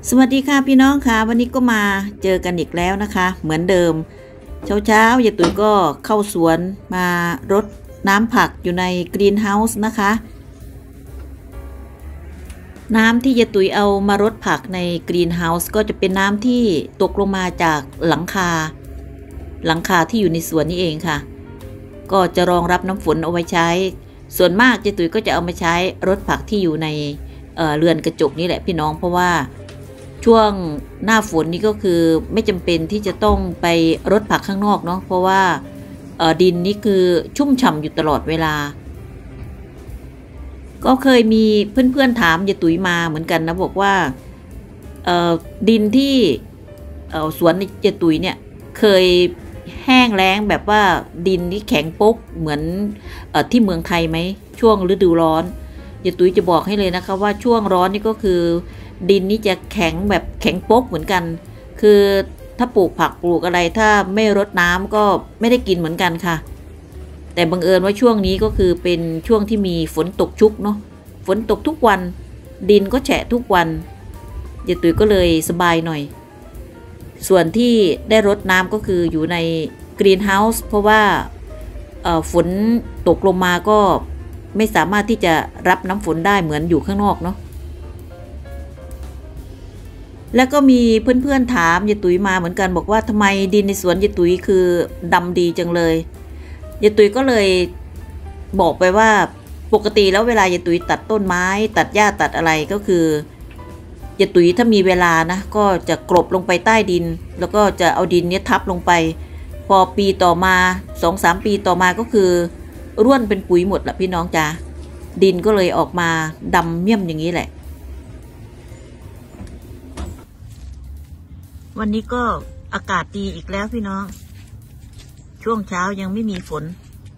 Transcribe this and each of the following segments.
สวัสดีค่ะพี่น้องค่ะวันนี้ก็มาเจอกันอีกแล้วนะคะเหมือนเดิมเช้ายายตุ๋ยก็เข้าสวนมารดน้ำผักอยู่ในกรีนเฮาส์นะคะน้ำที่ยายตุ๋ยเอามารดผักในกรีนเฮาส์ก็จะเป็นน้ำที่ตกลงมาจากหลังคาที่อยู่ในสวนนี่เองค่ะก็จะรองรับน้ำฝนเอาไว้ใช้ส่วนมากยายตุ๋ยก็จะเอามาใช้รดผักที่อยู่ในเรือนกระจกนี่แหละพี่น้องเพราะว่าช่วงหน้าฝนนี่ก็คือไม่จำเป็นที่จะต้องไปรดผักข้างนอกเนาะเพราะว่าดินนี่คือชุ่มฉ่ำอยู่ตลอดเวลาก็เคยมีเพื่อนๆถามยายตุ๋ยมาเหมือนกันนะบอกว่าดินที่สวนยายตุ๋ยเนี่ยเคยแห้งแล้งแบบว่าดินนี่แข็งป๊กเหมือนที่เมืองไทยไหมช่วงฤดูร้อนยายตุ๋ยจะบอกให้เลยนะคะว่าช่วงร้อนนี่ก็คือดินนี่จะแข็งแบบแข็งป๊กเหมือนกันคือถ้าปลูกผักปลูกอะไรถ้าไม่รดน้ำก็ไม่ได้กินเหมือนกันค่ะแต่บังเอิญว่าช่วงนี้ก็คือเป็นช่วงที่มีฝนตกชุกเนาะฝนตกทุกวันดินก็แฉะทุกวันยายตุ๋ยก็เลยสบายหน่อยส่วนที่ได้รดน้ำก็คืออยู่ในกรีนเฮาส์เพราะว่าฝนตกลงมาก็ไม่สามารถที่จะรับน้ำฝนได้เหมือนอยู่ข้างนอกเนาะแล้วก็มีเพื่อนๆถามยายตุ๋ยมาเหมือนกันบอกว่าทำไมดินในสวนยายตุ๋ยคือดำดีจังเลยยายตุ๋ยก็เลยบอกไปว่าปกติแล้วเวลายายตุ๋ยตัดต้นไม้ตัดหญ้าตัดอะไรก็คือยายตุ๋ยถ้ามีเวลานะก็จะกลบลงไปใต้ดินแล้วก็จะเอาดินนี้ทับลงไปพอปีต่อมา 2-3 ปีต่อมาก็คือร่วนเป็นปุ๋ยหมดละพี่น้องจ้าดินก็เลยออกมาดำเมี่ยมอย่างนี้แหละวันนี้ก็อากาศดีอีกแล้วพี่น้องช่วงเช้ายังไม่มีฝน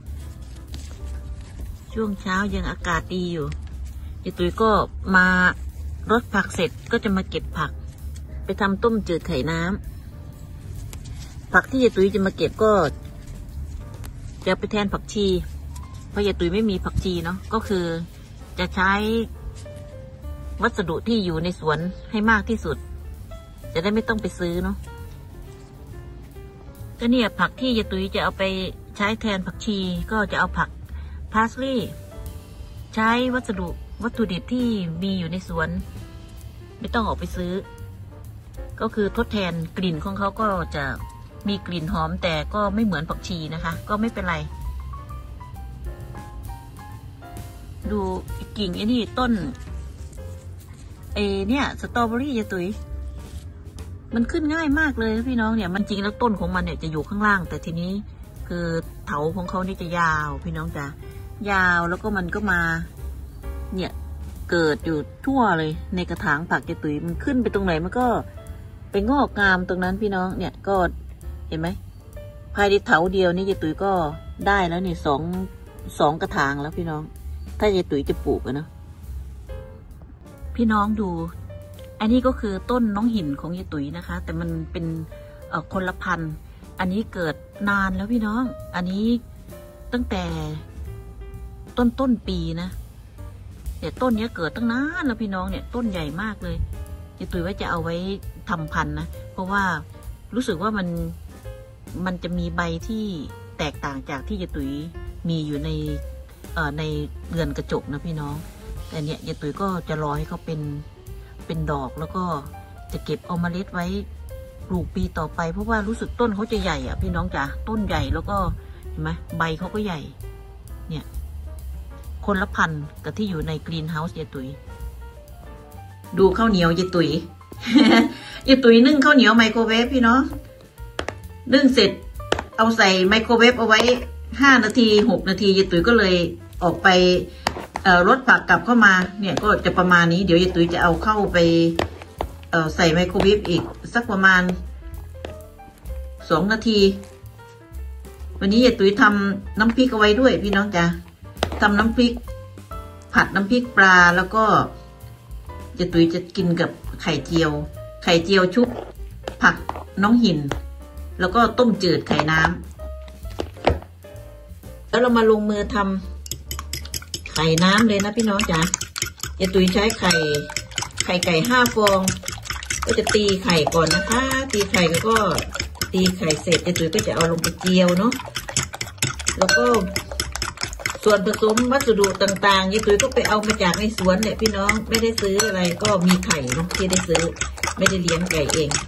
ช่วงเช้ายังอากาศดีอยู่ยายตุ๋ยก็มารดผักเสร็จก็จะมาเก็บผักไปทำต้มจืดไข่น้ำผักที่ยายตุ๋ยจะมาเก็บก็จะไปแทนผักชีเพราะยายตุ๋ยไม่มีผักชีเนาะก็คือจะใช้วัสดุที่อยู่ในสวนให้มากที่สุดจะได้ไม่ต้องไปซื้อเนาะก็เนี่ยผักที่ยายตุ๋ยจะเอาไปใช้แทนผักชีก็จะเอาผักพาสลีย์ใช้วัตถุดิบที่มีอยู่ในสวนไม่ต้องออกไปซื้อก็คือทดแทนกลิ่นของเขาก็จะมีกลิ่นหอมแต่ก็ไม่เหมือนผักชีนะคะก็ไม่เป็นไรดูกิ่งไอ้นี่ต้นเนี่ยสตรอเบอรี่ยายตุ๋ยมันขึ้นง่ายมากเลยพี่น้องเนี่ยมันจริงแล้วต้นของมันเนี่ยจะอยู่ข้างล่างแต่ทีนี้คือเถาของเขานี่จะยาวพี่น้องจ้ะยาวแล้วก็มันก็มาเนี่ยเกิดอยู่ทั่วเลยในกระถางผักยายตุ๋ยมันขึ้นไปตรงไหนมันก็ไปงอกงามตรงนั้นพี่น้องเนี่ยก็เห็นไหมภายในเถาเดียวนี่ยายตุ๋ยก็ได้แล้วเนี่ยสองกระถางแล้วพี่น้องถ้ายายตุ๋ยจะปลูกนะพี่น้องดูอันนี้ก็คือต้นน้องหินของยายตุ๋ยนะคะแต่มันเป็นคนละพันธุ์อันนี้เกิดนานแล้วพี่น้องอันนี้ตั้งแต่ต้นปีนะแต่ต้นนี้เกิดตั้งนานแล้วพี่น้องเนี่ยต้นใหญ่มากเลยยายตุ๋ยว่าจะเอาไว้ทำพันธุ์นะเพราะว่ารู้สึกว่ามันจะมีใบที่แตกต่างจากที่ยายตุ๋ยมีอยู่ในเรือนกระจกนะพี่น้องแต่เนี่ยยายตุ๋ยก็จะรอให้เขาเป็นดอกแล้วก็จะเก็บเอาเมล็ดไว้ปลูกปีต่อไปเพราะว่ารู้สึกต้นเขาจะใหญ่อ่ะพี่น้องจ๋าต้นใหญ่แล้วก็เห็นไหมใบเขาก็ใหญ่เนี่ยคนละพันธุ์กับที่อยู่ในกรีนเฮาส์ยายตุ๋ยดูข้าวเหนียวยายตุ๋ย ยายตุ๋ยนึ่งข้าวเหนียวไมโครเวฟพี่น้องนึ่งเสร็จเอาใส่ไมโครเวฟเอาไว้5 นาที6 นาทียายตุ๋ยก็เลยออกไปรถผักกลับเข้ามาเนี่ยก็จะประมาณนี้เดี๋ยวยายตุ๋ยจะเอาเข้าไปใส่ไมโครเวฟอีกสักประมาณ2 นาทีวันนี้ยายตุ๋ยทำน้ำพริกเอาไว้ด้วยพี่น้องจ้ะทำน้ำพริกผัดน้ำพริกปลาแล้วก็ยายตุ๋ยจะกินกับไข่เจียวชุบผักน้องหินแล้วก็ต้มจืดไข่น้ำแล้วเรามาลงมือทำไข่น้ำเลยนะพี่น้องจ๋ายายตุ๋ยใช้ไข่ไก่5 ฟองก็จะตีไข่ก่อนนะคะตีไข่แล้วก็ตีไข่เสร็จยายตุ๋ยก็จะเอาลงไปเจียวเนาะแล้วก็ส่วนผสมวัสดุต่างๆยายตุ๋ยก็ไปเอามาจากในสวนเนี่ยพี่น้องไม่ได้ซื้ออะไรก็มีไข่เนาะที่ได้ซื้อไม่ได้เลี้ยงไก่เอง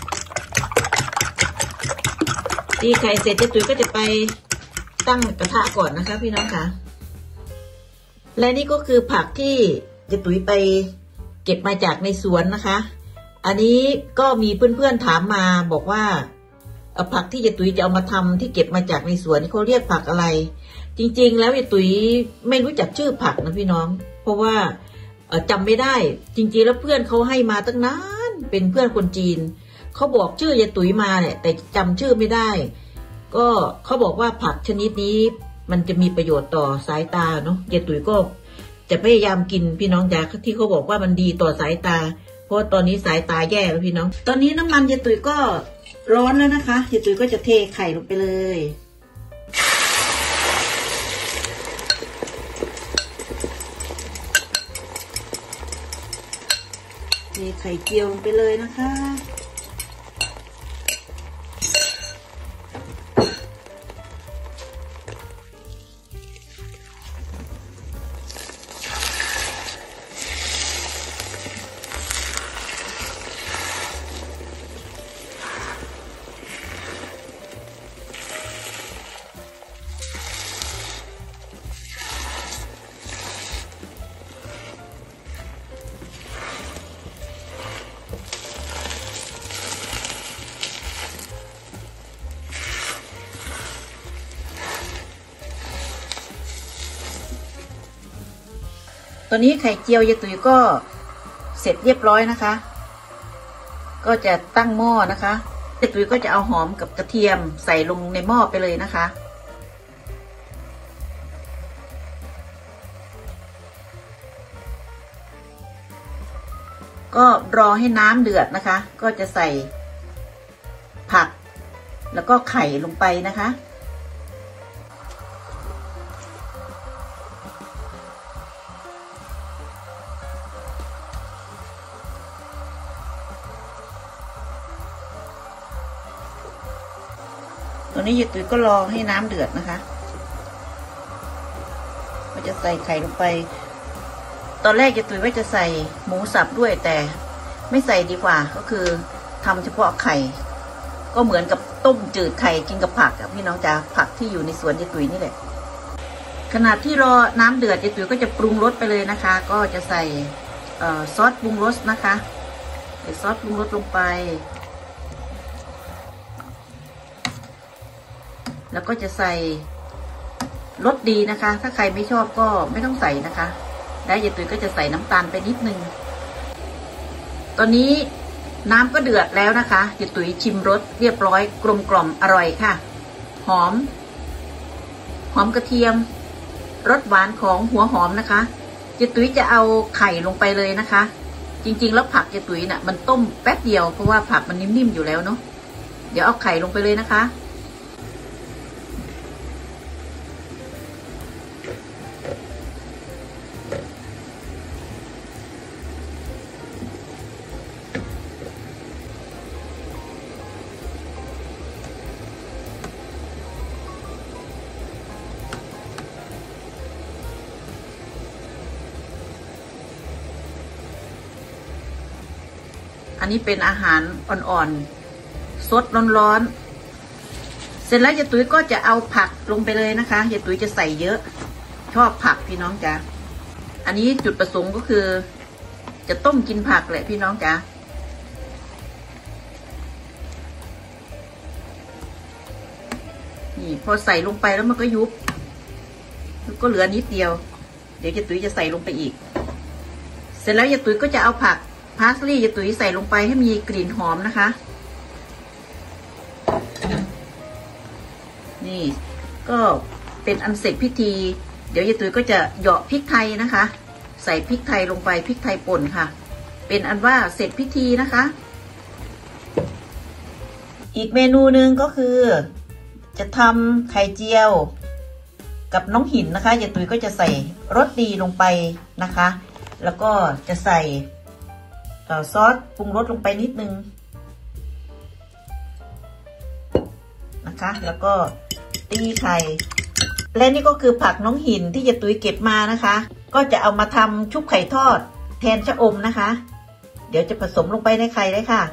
ตีไข่เสร็จยายตุ๋ยก็จะไปตั้งกระทะก่อนนะคะพี่น้องค่ะและนี่ก็คือผักที่ยายตุ๋ยไปเก็บมาจากในสวนนะคะอันนี้ก็มีเพื่อนๆถามมาบอกว่าผักที่ยายตุ๋ยจะเอามาทำที่เก็บมาจากในสวนเขาเรียกผักอะไรจริงๆแล้วยายตุ๋ยไม่รู้จักชื่อผักนะพี่น้องเพราะว่าจำไม่ได้จริงๆแล้วเพื่อนเขาให้มาตั้งนานเป็นเพื่อนคนจีนเขาบอกชื่อยายตุ๋ยมาเนี่ยแต่จำชื่อไม่ได้ก็เขาบอกว่าผักชนิดนี้มันจะมีประโยชน์ต่อสายตาเนาะยายตุ๋ยก็จะพยายามกินพี่น้องจ้าที่เขาบอกว่ามันดีต่อสายตาเพราะตอนนี้สายตาแย่แล้วพี่น้องตอนนี้น้ำมันยายตุ๋ยก็ร้อนแล้วนะคะยายตุ๋ยก็จะเทไข่ลงไปเลยเทไข่เจียวลงไปเลยนะคะตอนนี้ไข่เจียวยายตุ๋ยก็เสร็จเรียบร้อยนะคะก็จะตั้งหม้อนะคะยายตุ๋ยก็จะเอาหอมกับกระเทียมใส่ลงในหม้อไปเลยนะคะก็รอให้น้ำเดือดนะคะก็จะใส่ผักแล้วก็ไข่ลงไปนะคะตอนนี้ยายตุ๋ยก็รอให้น้ำเดือดนะคะก็จะใส่ไข่ลงไปตอนแรกยายตุ๋ยว่าจะใส่หมูสับด้วยแต่ไม่ใส่ดีกว่าก็คือทำเฉพาะไข่ก็เหมือนกับต้มจืดไข่กินกับผักพี่น้องจ๋าผักที่อยู่ในสวนยายตุ๋ยนี่แหละขณะที่รอน้ำเดือดยายตุ๋ยก็จะปรุงรสไปเลยนะคะก็จะใส่ซอสปรุงรสนะคะใส่ซอสปรุงรสลงไปแล้วก็จะใส่รสดีนะคะถ้าใครไม่ชอบก็ไม่ต้องใส่นะคะและยายตุ๋ยก็จะใส่น้ำตาลไปนิดนึงตอนนี้น้ำก็เดือดแล้วนะคะยายตุ๋ยชิมรสเรียบร้อยกลมกล่อมอร่อยค่ะหอมกระเทียมรสหวานของหัวหอมนะคะยายตุ๋ยจะเอาไข่ลงไปเลยนะคะจริงๆแล้วผักยายตุ๋ยน่ะมันต้มแป๊บเดียวเพราะว่าผักมันนิ่มๆอยู่แล้วเนาะเดี๋ยวเอาไข่ลงไปเลยนะคะอันนี้เป็นอาหารอ่อนๆสดร้อนๆเสร็จแล้วยายตุ๋ยก็จะเอาผักลงไปเลยนะคะยายตุ๋ยจะใส่เยอะชอบผักพี่น้องจ๊ะอันนี้จุดประสงค์ก็คือจะต้มกินผักแหละพี่น้องจ๊ะนี่พอใส่ลงไปแล้วมันก็ยุบก็เหลือนิดเดียวเดี๋ยวยายตุ๋ยจะใส่ลงไปอีกเสร็จแล้วยายตุ๋ยก็จะเอาผักพาสลีย์ยายตุ๋ยใส่ลงไปให้มีกลิ่นหอมนะคะนี่ก็เป็นอันเสร็จพิธีเดี๋ยวยายตุ๋ยก็จะเหยาะพริกไทยนะคะใส่พริกไทยลงไปพริกไทยป่นค่ะเป็นอันว่าเสร็จพิธีนะคะอีกเมนูหนึ่งก็คือจะทำไข่เจียวกับน้องหินนะคะยายตุ๋ยก็จะใส่รสดีลงไปนะคะแล้วก็จะใส่ซอสปรุงรสลงไปนิดนึงนะคะแล้วก็ตีไข่และนี่ก็คือผักน้องหินที่ยายตุ๋ยเก็บมานะคะก็จะเอามาทำชุบไข่ทอดแทนชะอมนะคะเดี๋ยวจะผสมลงไปในไข่เลยค่ะ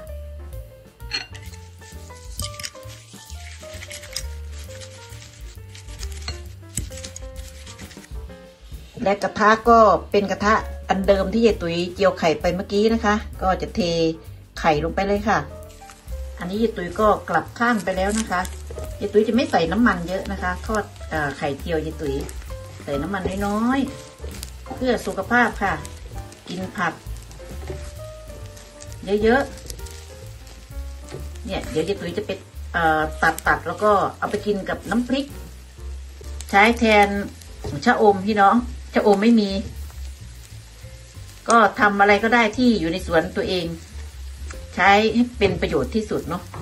และกระทะก็เป็นกระทะอันเดิมที่ยายตุ๋ยเจียวไข่ไปเมื่อกี้นะคะก็จะเทไข่ลงไปเลยค่ะอันนี้ยายตุ๋ยก็กลับข้างไปแล้วนะคะยายตุ๋ยจะไม่ใส่น้ำมันเยอะนะคะทอดไข่เจียวยายตุ๋ยใส่น้ำมันน้อยๆเพื่อสุขภาพค่ะกินผักเยอะๆเนี่ยเดี๋ยวยายตุ๋ยจะไปตัดแล้วก็เอาไปกินกับน้ำพริกใช้แทนชะอมพี่น้องชะอมไม่มีก็ทำอะไรก็ได้ที่อยู่ในสวนตัวเองใช้ให้เป็นประโยชน์ที่สุดเนาะ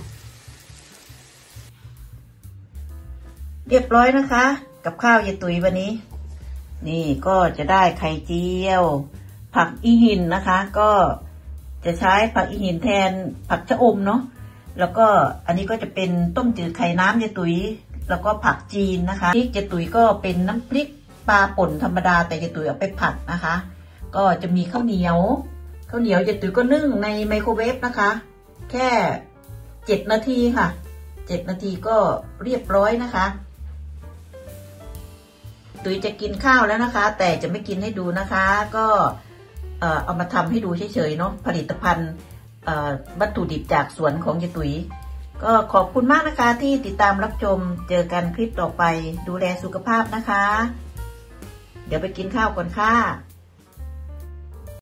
เรียบร้อยนะคะกับข้าวยายตุ๋ยวันนี้นี่ก็จะได้ไข่เจียวผักอีหินนะคะก็จะใช้ผักอีหินแทนผักชะอมเนาะแล้วก็อันนี้ก็จะเป็นต้มจืดไข่น้ำยายตุ๋ยแล้วก็ผักจีนนะคะพริกยายตุ๋ยก็เป็นน้ำพริกปลาป่นธรรมดาแต่ยายตุ๋ยเอาไปผัดนะคะก็จะมีข้าวเหนียวยายตุ๋ยก็นึ่งในไมโครเวฟนะคะแค่7 นาทีค่ะ7 นาทีก็เรียบร้อยนะคะตุ๋ยจะกินข้าวแล้วนะคะแต่จะไม่กินให้ดูนะคะก็เอามาทำให้ดูเฉยๆเนาะผลิตภัณฑ์วัตถุดิบจากสวนของยายตุ๋ยก็ขอบคุณมากนะคะที่ติดตามรับชมเจอกันคลิปต่อไปดูแลสุขภาพนะคะเดี๋ยวไปกินข้าวก่อนค่ะ